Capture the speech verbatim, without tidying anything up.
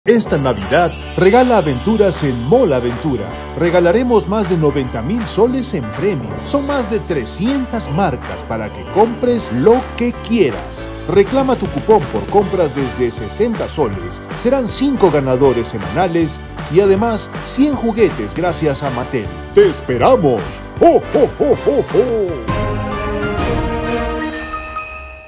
Esta Navidad, regala aventuras en Mall Aventura. Regalaremos más de noventa mil soles en premios. Son más de trescientas marcas para que compres lo que quieras. Reclama tu cupón por compras desde sesenta soles. Serán cinco ganadores semanales y además cien juguetes gracias a Mattel. ¡Te esperamos! ¡Oh, oh, oh, oh, oh!